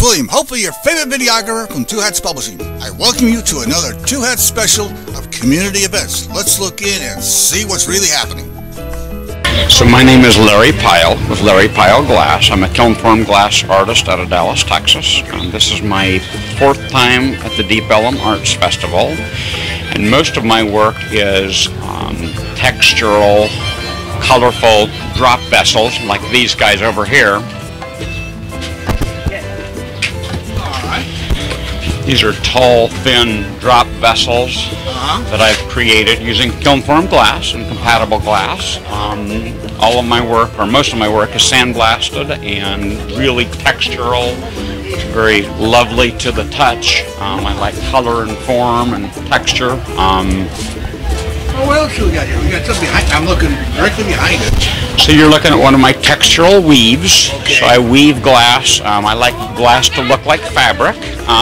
William, hopefully your favorite videographer from Two Hats Publishing. I welcome you to another Two Hats special of community events. Let's look in and see what's really happening. So my name is Larry Pyle with Larry Pyle Glass. I'm a kiln form glass artist out of Dallas, Texas. This is my fourth time at the Deep Ellum Arts Festival, and most of my work is textural, colorful drop vessels like these guys over here. These are tall, thin drop vessels that I've created using kiln form glass and compatible glass. All of my work, or most of my work, is sandblasted and really textural, very lovely to the touch. I like color and form and texture. What else do we got here? We got something behind. I'm looking directly behind it. So you're looking at one of my textural weaves. Okay. So I weave glass. I like glass to look like fabric.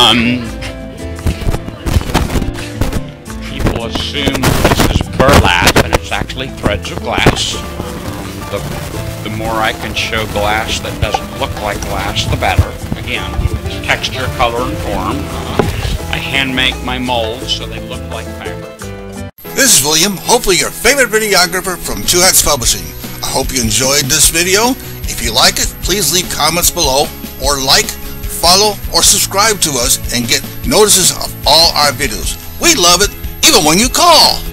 People assume this is burlap, and it's actually threads of glass. The more I can show glass that doesn't look like glass, the better. Again, texture, color, and form. I hand make my molds so they look like fabric. This is William, hopefully your favorite videographer from Two Hats Publishing. I hope you enjoyed this video. If you like it, please leave comments below, or like, follow, or subscribe to us and get notices of all our videos. We love it, even when you call.